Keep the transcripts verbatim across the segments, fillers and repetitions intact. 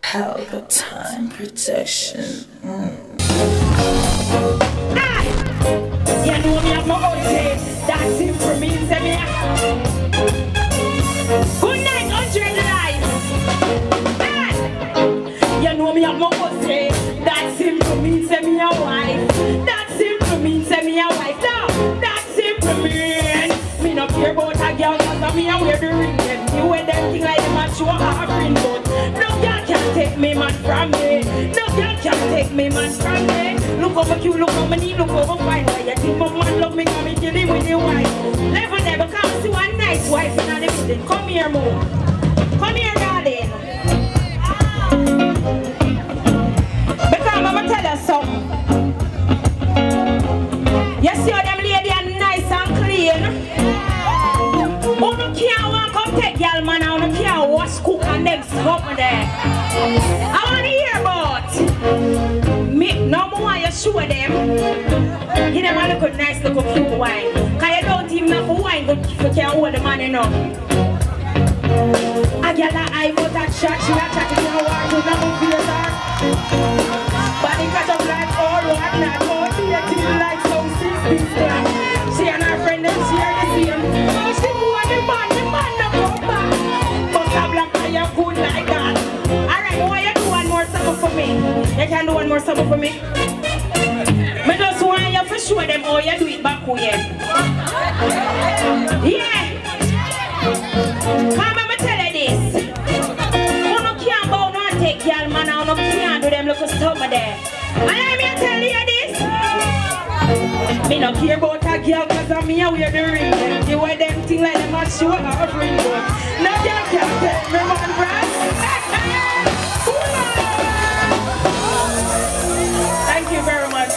Palpatine protection. Mm. Ah! You know me have my own say. That's it for me, say me. Good night, hundred life. Ah! You know me have my own say. That's it for me, say me a wife. That's it for me, say me a wife. No, that's it for me. Me no care about a girl, cause me a wear the ring. You wear them thing like them a show offering, but no girl can take me man from me. No girl can take me man from me. Look over cute, look over me, look over fine. Why you think my man love me, cause me dealing with the wife. Never, never come see one nice wife in the building. Come here, Mo. Come here, darling. Because I'm gonna tell you something. You see how them lady are nice and clean? Who no can't walk up take y'all man, who no can't wash, cook and them stuff there. I want to hear about me. No more you show them. You them a look a nice little cute wine. Cause you don't even have a wine but you can't hold the man enough. A girl that I put that shot, she a chat in her heart, you never feel her. Body cut up like all what not, all the like some sixties there. She and her friend them share the same. She want the man, the man no come back. But a black guy you good like that. Alright, why you do one more summer for me? You can do one more summer for me? Me just want you to show them how you do it back here. Yeah. Come on, me tell you this. You no can't bow no and take y'all man, you no can't do them little stuff there. And let me tell you this. Me no care about a girl cause I'm me a wear the ring. You wear them thing like them a show offering. No girl can take me man, right? Thank you very much.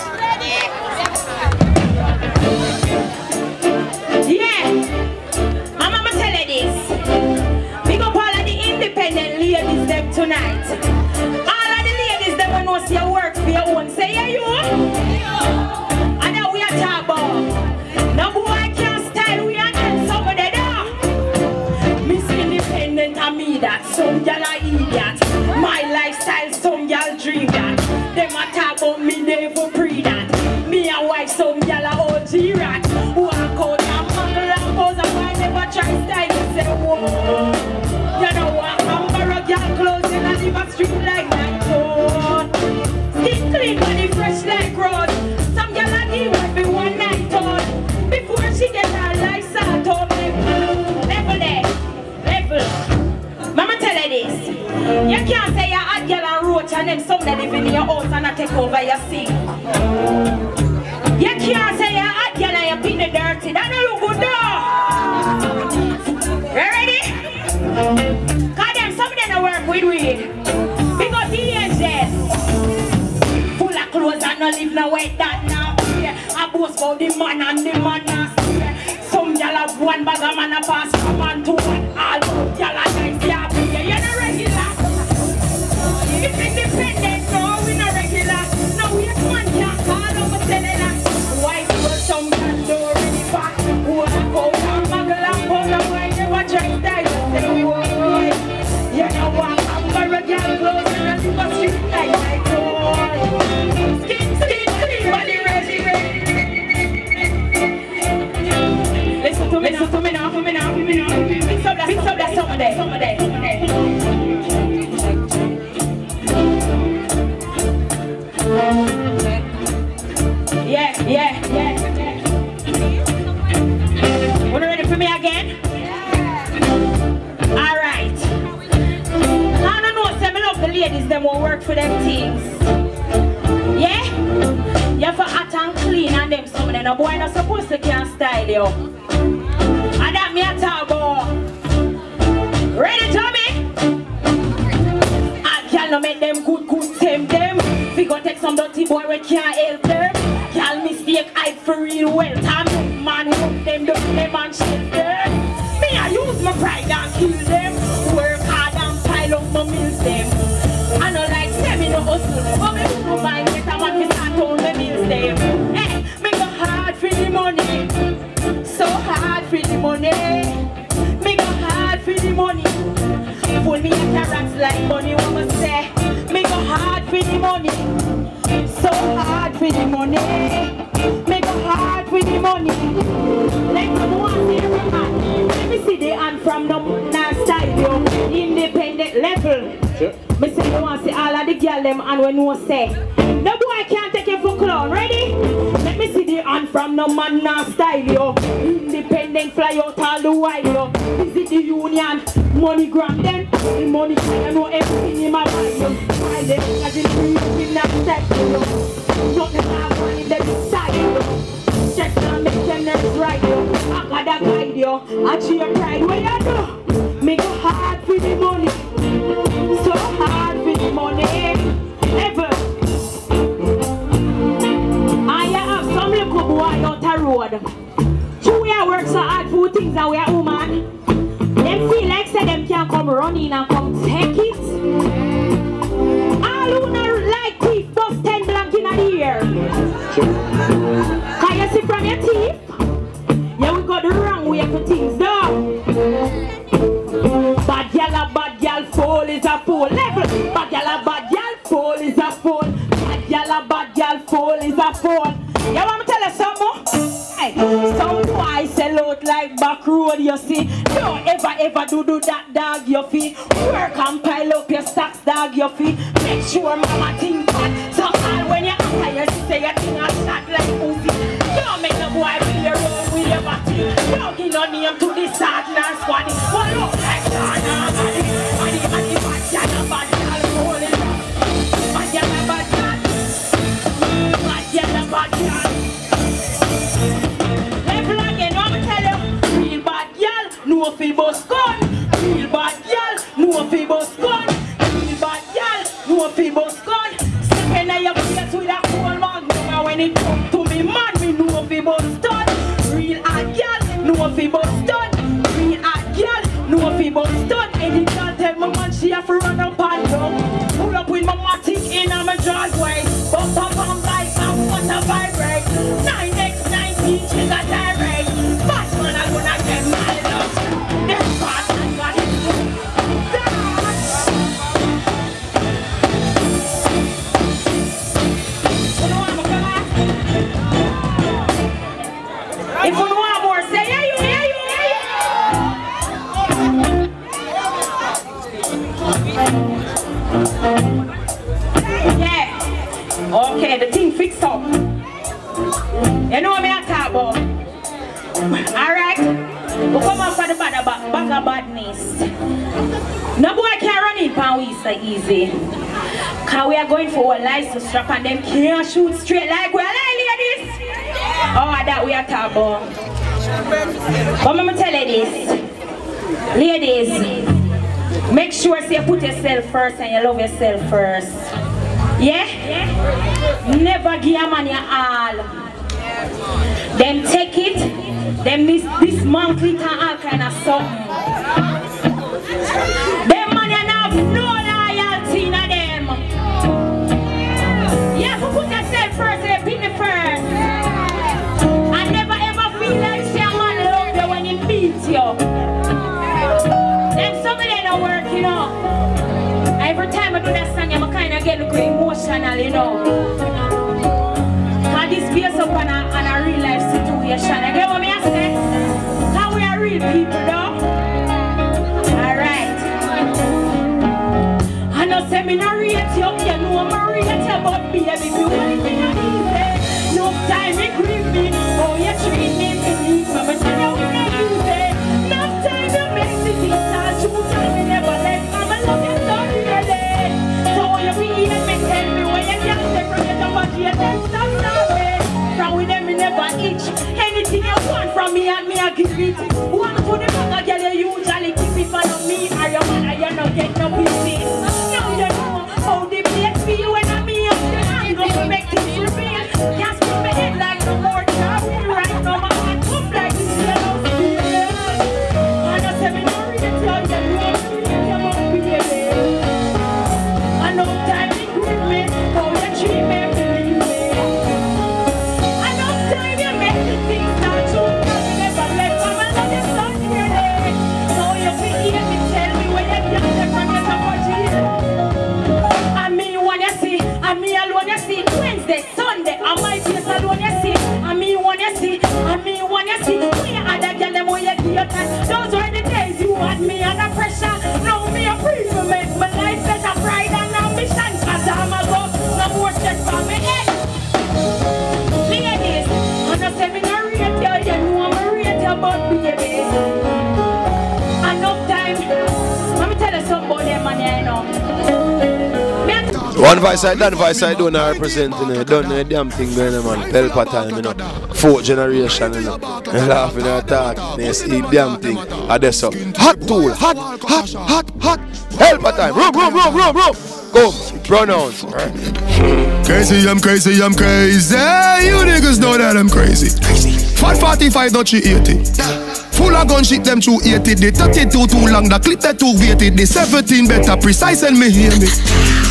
Yeah. I'm gonna tell you this. Big up all of the independent ladies them tonight. All of the ladies them who know see your work for your own. Say yeah you. And now we are talking about. No boy can't style we and them somebody there. Miss Independent and me that. Some y'all are idiot. My lifestyle some y'all dream that. Them a talk about me never pre that. Me and wife some y'all are O G rat. Walk out and muggle and pose and I never try style and say whoa. You know what? I'm for a girl clothes and I live a street like night road. Skin clean body fresh like rose. Some y'all are give every one night on. Before she get her life out of level. Level there. Level. Mama tell her this. You can't say you're a girl and roach and then some that live in your house and I take over your sink. You can't say you're a girl and you're being dirty. That don't look good though. You ready? Cause them some of them don't work with weed. Because the angels full of clothes and no live no way that now. I boast about the man and the man now. Some y'all have one bag of man a pass from one to one. All y'all are nice, yeah. You're not regular. It's independent, no, we not regular. No, we a man can't call over cellular. White people, some can do really fat. Who a coat and muggle and pose and why never try style. Say, whoa, you know what, I'm for a girl clothes and I live a street like my door. Skin, skin, clean, body ready, ready. Listen to me now, to me now, to me now, to me now. Fix up that, fix up that summer day, summer day, summer day. Yeah, yeah, yeah, yeah. Wanna ready for me again? Yeah. Alright. I don't know, say me love the ladies, them will work for them things. Yeah? You have to hot and clean and them some of them. No boy not supposed to can style you. And that me a talk about. Ready, Tommy? I can't no make them good, good, same them. We go take some dirty boy we can't help them. Y'all mistake I for real well. Time man hook them, do them and shit them. Me I use my pride and kill them. Work hard and pile up my meals them. I know like say me no hustle, but me do my get a man fi start on the meals them. Hey, me go hard for the money, so hard for the money. Me go hard for the money. Pull me a carrots like money, what me say? money. Make a heart for the money. Let them want every man. Let me see the hand from the now style, yo. Independent level. Sure. Me say you want to see all of the girl them and when you say no boy can't take you for clown. Ready? Let me see the hand from no man now style, yo. Independent fly out all the while, yo. Visit the union, money gram then. The money I know everything in my mind, yo. While them as in free in that step, yo. Nothing I want in the side, yo. Just now make them nerves right, yo. I got that guide, yo. I cheer pride, what you do? Make a heart for the money. So hard for the money. Ever. I have some little boy out the road. Two year work so hard for things that we are woman. Them feel like say them can come running and come take it. All who not like teeth bust ten blank in the ear. Can you see from your teeth? Yeah, we got the wrong way for things though. Bad gal a bad gal, fool is a fool. Level. Bad gal a bad gal, fool is a fool. Bad gal a bad gal, fool is a fool. You want me tell you something? Hey, some boy sell out like back road, you see. Don't ever ever do do that, dog, your feet. Work and pile up your stocks, dog, your feet. Make sure mama think that. So all when you after your sister, you think I shot like Uzi. Don't make the boy feel your road with your body. Don't give no name to this hard and squaddy. Well, look like that, body, body, body, bad gal a bad gal, fool is a bad gal a bad gal. Bad gal a bad gal. No fi bust gun, real bad gal. No fi bust gun, real bad gal. No fi bust gun. Second I your face with a cold magnum, and when it come to me man, me no fi bust gun. Real hard gal, no fi bust gun. Real hard gal, no fi bust gun. Any girl tell my man she have to run up and down. Pull up with my matic in my driveway. Bump up on bike and what a vibrate. nine X nineteen she's a direct. Fast man I gonna get my love. If you want more, say yeah, you, yeah, you, yeah, you. Yeah. Okay, the thing fixed up. You know what I talk about? Alright? We come up for the bad bag of badness. No boy can run in pan we so easy. Cause we are going for a license strap and them can't shoot straight like we are like ladies. Oh, that we are talking about. But I'm going to tell you this. Ladies, make sure so you put yourself first and you love yourself first. Yeah? Yeah? Never give a man your all. Them take it, them this, this monthly and all kind of something. Them man you have no loyalty in them. You have to put yourself first and you pick the first. And never ever feel like say a man love you when he beats you. Them some of them don't work, you know. Every time I do that song, I'm kind of get emotional, you know. This based up on a, on a real life situation. You get what I say? How we are real people though? Alright. I know say me no rate you, you know I'm rate you, but baby, if you want me not easy. No time you grieve me, oh you treat me beneath me, but you know we not easy. No time you make me think that you tell me never let mama love you so really. So you be here, me tell me when you can't stay from your job and you don't stop. With them me never itch. Anything you want from me and me I give it. One to the back girl you usually keep it for me. Or your man or you not get no business. Now you know how the place feel when I'm me up the hand go make things reveal. Can't spin my head like no more job. Right now my heart up like this yellow steel. One voice I done, voice I don't represent, you know. Don't know the damn thing going on, man. Pelpa time, you know. Fourth generation, you know. You laughing and talking, you see damn thing. And that's so. Hot tool, hot, hot, hot, hot. Pelpa time. Room, room, room, room, room. Go, pronouns. Crazy, I'm crazy, I'm crazy. You niggas know that I'm crazy. Fat forty-five, not she eighty. Full of gun shit, them two eighty. The thirty-two too long, the clip that too weighted. The seventeen better precise and me hear me.